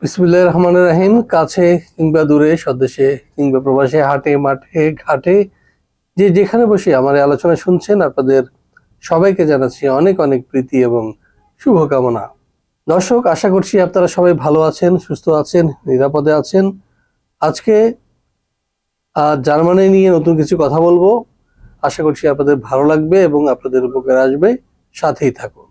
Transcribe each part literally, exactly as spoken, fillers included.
বিসমিল্লাহির রহমানির রহিম। কাছে কিংবা দূরে, স্বদেশে কিংবা প্রবাসে, হাটে মাঠে ঘাটে, যে যেখানে বসে আমার এই আলোচনা শুনছেন, আপনাদের সবাইকে জানাচ্ছি অনেক অনেক প্রীতি এবং শুভকামনা। দর্শক, আশা করছি আপনারা সবাই ভালো আছেন, সুস্থ আছেন, নিরাপদে আছেন। আজকে জার্মানি নিয়ে নতুন কিছু কথা বলবো। আশা করছি আপনাদের ভালো লাগবে এবং আপনাদের উপকার আসবে। সাথেই থাকুন।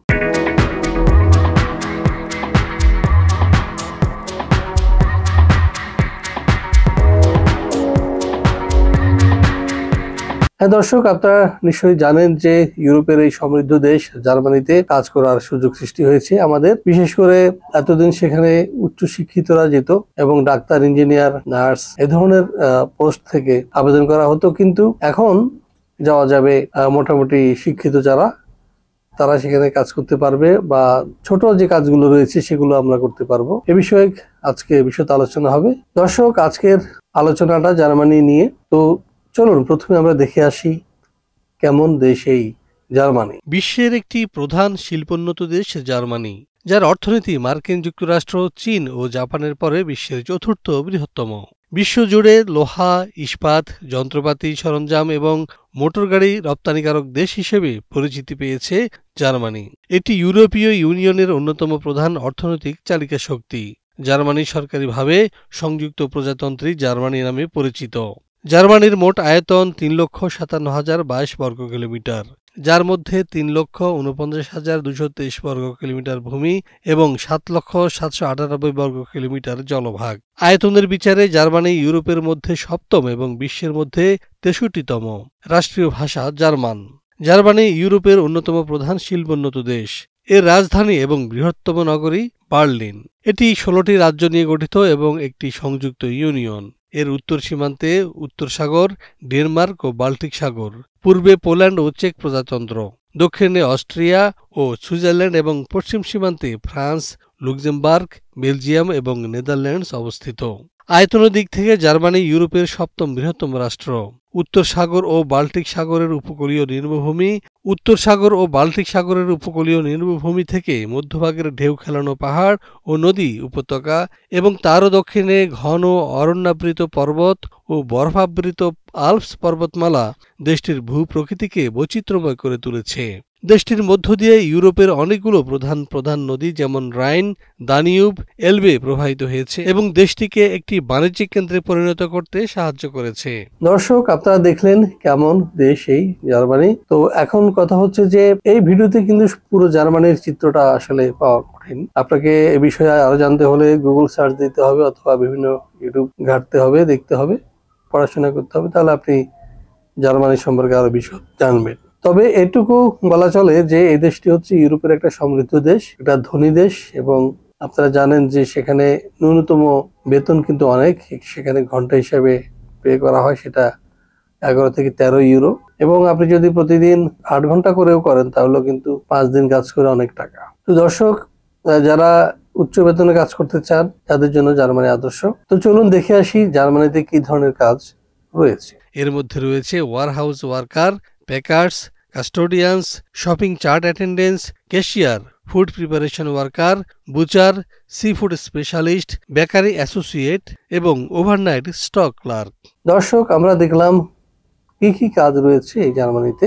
হ্যাঁ দর্শক, আপনারা নিশ্চয়ই জানেন যে ইউরোপের এই সমৃদ্ধ দেশ জার্মানিতে কাজ করার সুযোগ সৃষ্টি হয়েছে আমাদের। বিশেষ করে এতদিন সেখানে উচ্চ শিক্ষিতরা যেত এবং ডাক্তার, ইঞ্জিনিয়ার, নার্স এ ধরনের পোস্ট থেকে আবেদন করা হতো, কিন্তু এখন যাওয়া যাবে মোটামুটি শিক্ষিত যারা, তারা সেখানে কাজ করতে পারবে বা ছোট যে কাজগুলো রয়েছে সেগুলো আমরা করতে পারবো। এ বিষয়ে আজকে বিশদ আলোচনা হবে। দর্শক, আজকের আলোচনাটা জার্মানি নিয়ে। তো চলুন প্রথমে আমরা দেখে আসি কেমন দেশ এই জার্মানি। বিশ্বের একটি প্রধান শিল্পোন্নত দেশ জার্মানি, যার অর্থনীতি মার্কিন যুক্তরাষ্ট্র, চীন ও জাপানের পরে বিশ্বের চতুর্থ বৃহত্তম। বিশ্বজুড়ে লোহা, ইস্পাত, যন্ত্রপাতি, সরঞ্জাম এবং মোটরগাড়ি রপ্তানিকারক দেশ হিসেবে পরিচিতি পেয়েছে জার্মানি। এটি ইউরোপীয় ইউনিয়নের অন্যতম প্রধান অর্থনৈতিক চালিকা শক্তি। জার্মানি সরকারিভাবে সংযুক্ত প্রজাতন্ত্রী জার্মানি নামে পরিচিত। জার্মানির মোট আয়তন তিন লক্ষ সাতান্ন হাজার বাইশ বর্গ কিলোমিটার, যার মধ্যে তিন লক্ষ উনপঞ্চাশ হাজার দুশো তেইশ বর্গ কিলোমিটার ভূমি এবং সাত লক্ষ সাতশো আটানব্বই বর্গ কিলোমিটার জলভাগ। আয়তনের বিচারে জার্মানি ইউরোপের মধ্যে সপ্তম এবং বিশ্বের মধ্যে তেষট্টিতম। রাষ্ট্রীয় ভাষা জার্মান। জার্মানি ইউরোপের অন্যতম প্রধান শিল্পোন্নত দেশ। এর রাজধানী এবং বৃহত্তম নগরী বার্লিন। এটি ষোলোটি রাজ্য নিয়ে গঠিত এবং একটি সংযুক্ত ইউনিয়ন। এর উত্তর সীমান্তে উত্তর সাগর, ডেনমার্ক ও বাল্টিক সাগর, পূর্বে পোল্যান্ড ও চেক প্রজাতন্ত্র, দক্ষিণে অস্ট্রিয়া ও সুইজারল্যান্ড এবং পশ্চিম সীমান্তে ফ্রান্স, লুক্সেমবার্গ, বেলজিয়াম এবং নেদারল্যান্ডস অবস্থিত। আয়তনের দিক থেকে জার্মানি ইউরোপের সপ্তম বৃহত্তম রাষ্ট্র। উত্তর সাগর ও বাল্টিক সাগরের উপকূলীয় নিম্নভূমি উত্তর সাগর ও বাল্টিক সাগরের উপকূলীয় নিম্নভূমি থেকে মধ্যভাগের ঢেউ খেলানো পাহাড় ও নদী উপত্যকা এবং তারও দক্ষিণে ঘন অরণ্যাবৃত পর্বত ও বরফাবৃত আল্পস পর্বতমালা দেশটির ভূপ্রকৃতিকে বৈচিত্র্যময় করে তুলেছে। দেশটির মধ্য দিয়ে ইউরোপের অনেকগুলো প্রধান প্রধান নদী যেমন রাইন, দানিউব, এলবে প্রবাহিত হয়েছে এবং দেশটিকে একটি বাণিজ্যিক কেন্দ্রে পরিণত করতে সাহায্য করেছে। দর্শক, আপনারা দেখলেন কেমন দেশ এই জার্মানি। তো এখন কথা হচ্ছে যে এই ভিডিওতে কিন্তু পুরো জার্মানির চিত্রটা আসলে পাওয়া কঠিন। আপনাকে এ বিষয়ে আরো জানতে হলে গুগল সার্চ দিতে হবে অথবা বিভিন্ন ইউটিউব ঘাঁটতে হবে, দেখতে হবে, পড়াশোনা করতে হবে, তাহলে আপনি জার্মানি সম্পর্কে আরো বিশদ জানবেন। তবে এটুকু বলা চলে যে এই দেশটি হচ্ছে ইউরোপের একটা সমৃদ্ধ দেশ, একটা ধনী দেশ এবং আপনারা জানেন যে সেখানে ন্যূনতম বেতন কিন্তু অনেক। সেখানে ঘন্টা হিসাবে পে করা হয়, সেটা এগারো থেকে তেরো ইউরো এবং আপনি যদি প্রতিদিন আট ঘন্টা করেও করেন তাহলেও কিন্তু পাঁচ দিন কাজ করে অনেক টাকা। তো দর্শক, যারা উচ্চ বেতনে কাজ করতে চান তাদের জন্য জার্মানি আদর্শ। তো চলুন দেখে আসি জার্মানিতে কি ধরনের কাজ রয়েছে। এর মধ্যে রয়েছে warehouse worker, packers, custodians, shopping chart attendants, cashier, food preparation worker, butcher, seafood specialist, bakery associate এবং ওভারনাইট স্টক ক্লার্ক। দর্শক, আমরা দেখলাম কি কি কাজ রয়েছে এই জার্মানিতে।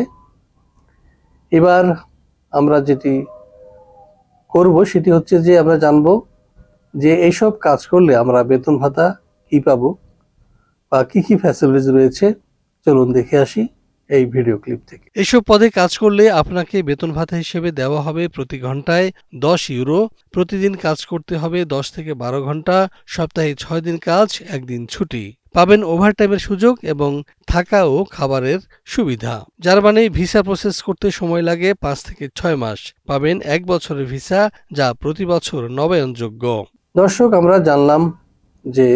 এবার আমরা যেটি করব সেটি হচ্ছে যে আমরা জানবো যে এইসব কাজ করলে আমরা বেতন ভাতা কি পাবো বা কি কি ফ্যাসিলিটিস রয়েছে। চলুন দেখে আসি এই ভিডিও ক্লিপ থেকে। এসব পদে কাজ করলে আপনাকে বেতন ভাতা হিসেবে দেওয়া হবে প্রতি ঘন্টায় দশ ইউরো। প্রতিদিন কাজ করতে হবে দশ থেকে বারো ঘন্টা। সপ্তাহে ছয় দিন কাজ, একদিন ছুটি। পাবেন ওভারটাইমের সুযোগ এবং থাকা ও খাবারের সুবিধা। জার্মানি ভিসা প্রসেস করতে সময় লাগে পাঁচ থেকে ছয় মাস। পাবেন এক বছরের ভিসা, যা প্রতি বছর নবায়নযোগ্য। দর্শক, আমরা জানলাম যে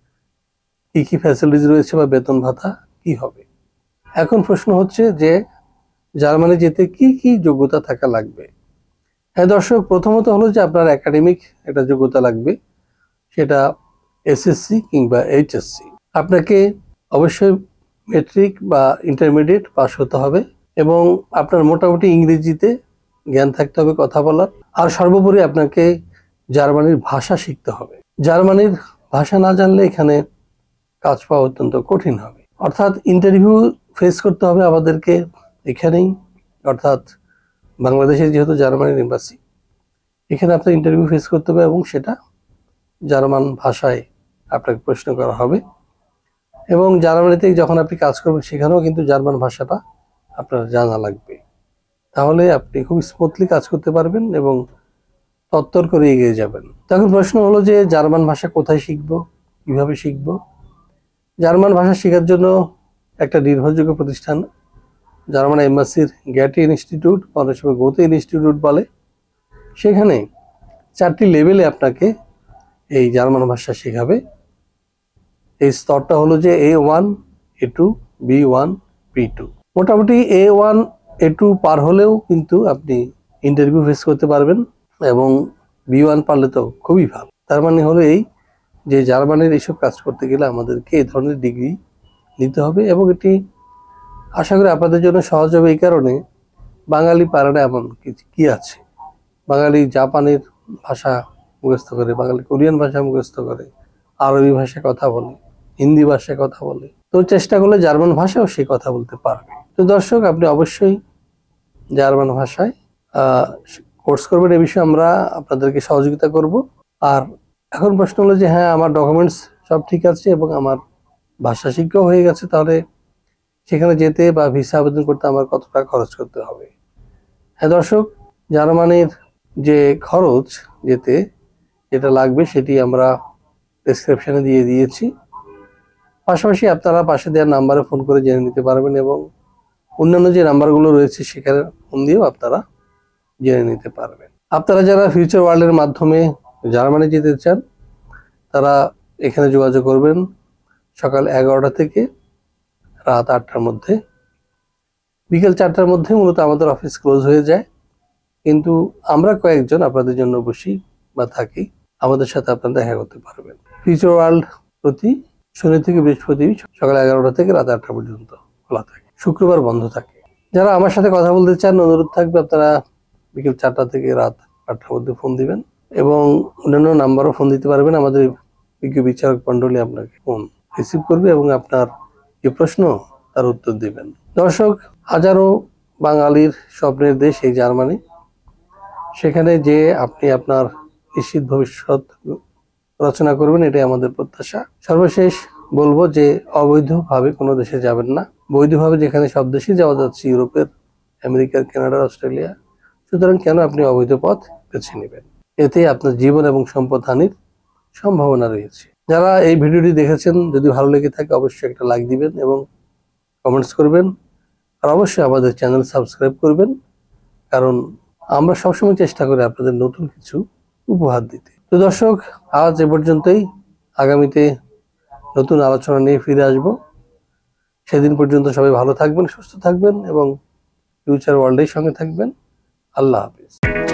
কি কি ফ্যাসিলিটিস রয়েছে বা বেতন ভাতা কি হবে। এখন প্রশ্ন হচ্ছে যে জার্মানি যেতে কি কি যোগ্যতা থাকা লাগবে। হ্যাঁ দর্শক, প্রথমত হলো যে আপনার একাডেমিক একটা যোগ্যতা লাগবে, সেটা এসএসসি কিংবা এইচএসসি। আপনাকে অবশ্যই মেট্রিক বা ইন্টারমিডিয়েট পাস হতে হবে এবং আপনার মোটামুটি ইংরেজিতে জ্ঞান থাকতে হবে কথা বলার। আর সর্বোপরি আপনাকে জার্মানির ভাষা শিখতে হবে। জার্মানির ভাষা না জানলে এখানে কাজ পাওয়া অত্যন্ত কঠিন হবে। অর্থাৎ ইন্টারভিউ ফেস করতে হবে আমাদেরকে এখানেই, অর্থাৎ বাংলাদেশের যেহেতু জার্মানির এম্বাসি, এখানে আপনার ইন্টারভিউ ফেস করতে হবে এবং সেটা জার্মান ভাষায় আপনাকে প্রশ্ন করা হবে। এবং জার্মানিতে যখন আপনি কাজ করবেন সেখানেও কিন্তু জার্মান ভাষাটা আপনার জানা লাগবে, তাহলে আপনি খুব স্মুথলি কাজ করতে পারবেন এবং তত্তর করে এগিয়ে যাবেন। তখন প্রশ্ন হলো যে জার্মান ভাষা কোথায় শিখবো, কিভাবে শিখবো? জার্মান ভাষা শেখার জন্য একটা নির্ভরযোগ্য প্রতিষ্ঠান জার্মান এম্বাসির গ্যাটি ইনস্টিটিউট, অনেক সময় গোতে ইনস্টিটিউট বলে, সেখানে চারটি লেভেলে আপনাকে এই জার্মান ভাষা শেখাবে। এই স্তরটা হলো যে A one, A two, B one, B two. মোটামুটি এ ওয়ান, এ টু পার হলেও কিন্তু আপনি ইন্টারভিউ ফেস করতে পারবেন এবং বি ওয়ান পারলে তো খুবই ভালো। তার মানে হলো এই যে জার্মানির এইসব কাজ করতে গেলে আমাদেরকে এই ধরনের ডিগ্রি নিতে হবে এবং এটি আশা করি আপনাদের জন্য সহজ হবে। এই কারণে বাঙালি পারে না এমন কি আছে, বাঙালি জাপানের ভাষা মুখস্থ করে, বাঙালি কোরিয়ান ভাষা মুখস্থ করে, আরবি ভাষায় কথা বলে, হিন্দি ভাষায় কথা বলে, তো চেষ্টা করলে জার্মান ভাষাও সে কথা বলতে পারবে। তো দর্শক, আপনি অবশ্যই জার্মান ভাষায় কোর্স করবেন, এ বিষয়ে আমরা আপনাদেরকে সহযোগিতা করব। আর এখন প্রশ্ন হলো যে হ্যাঁ, আমার ডকুমেন্টস সব ঠিক আছে এবং আমার ভাষা শিক্ষাও হয়ে গেছে, তাহলে সেখানে যেতে বা ভিসা আবেদন করতে আমার কত টাকা খরচ করতে হবে? হ্যাঁ দর্শক, জার্মানির যে খরচ যেতে যেটা লাগবে সেটি আমরা ডেসক্রিপশনে দিয়ে দিয়েছি। পাশাপাশি আপনারা পাশে দেওয়ার নাম্বারে ফোন করে জেনে নিতে পারবেন এবং অন্যান্য যে নাম্বারগুলো রয়েছে সেখানে ফোন দিয়েও আপনারা জেনে নিতে পারবেন। আপনারা যারা ফিউচার ওয়ার্ল্ডের মাধ্যমে জার্মানি যেতে চান তারা এখানে যোগাযোগ করবেন সকাল এগারোটা থেকে রাত আটটার মধ্যে। বিকেল চারটার মধ্যে মূলত আমাদের অফিস ক্লোজ হয়ে যায়, কিন্তু আমরা কয়েকজন আপনাদের জন্য বসি বা থাকি, আমাদের সাথে আপনারা দেখা করতে পারবেন। ফিউচার ওয়ার্ল্ড প্রতি শনি থেকে বৃহস্পতি সকাল এগারোটা থেকে রাত আটটা পর্যন্ত খোলা থাকে, শুক্রবার বন্ধ থাকে। যারা আমার সাথে কথা বলতে চান, অনুরোধ থাকবে আপনারা বিকেল চারটা থেকে রাত আটটার মধ্যে ফোন দিবেন এবং অন্যান্য নাম্বারও ফোন দিতে পারবেন। আমাদের বিজ্ঞ বিচারক মন্ডলী আপনাকে ফোন রিসিভ করবে এবং আপনার যে প্রশ্ন তার উত্তর দিবেন। দর্শক, হাজারো বাঙালির স্বপ্নের দেশ এই জার্মানি, সেখানে যে আপনি আপনার নিশ্চিত ভবিষ্যৎ রচনা করবেন, এটাই আমাদের প্রত্যাশা। সর্বশেষ বলবো যে অবৈধভাবে কোনো দেশে যাবেন না, বৈধভাবে যেখানে সব দেশে যাওয়া যাচ্ছে, ইউরোপের, আমেরিকার, কানাডার, অস্ট্রেলিয়া, সুতরাং কেন আপনি অবৈধ পথ বেছে নেবেন? এতে আপনার জীবন এবং সম্পদ হানির সম্ভাবনা রয়েছে। যারা এই ভিডিওটি দেখেছেন, যদি ভালো লেগে থাকে অবশ্যই একটা লাইক দিবেন এবং কমেন্টস করবেন, আর অবশ্যই আমাদের চ্যানেল সাবস্ক্রাইব করবেন, কারণ আমরা সবসময় চেষ্টা করি আপনাদের নতুন কিছু উপহার দিতে। তো দর্শক, আজ এ পর্যন্তই। আগামীতে নতুন আলোচনা নিয়ে ফিরে আসব। সেদিন পর্যন্ত সবাই ভালো থাকবেন, সুস্থ থাকবেন এবং ফিউচার ওয়ার্ল্ডের সঙ্গে থাকবেন। আল্লাহ হাফিজ।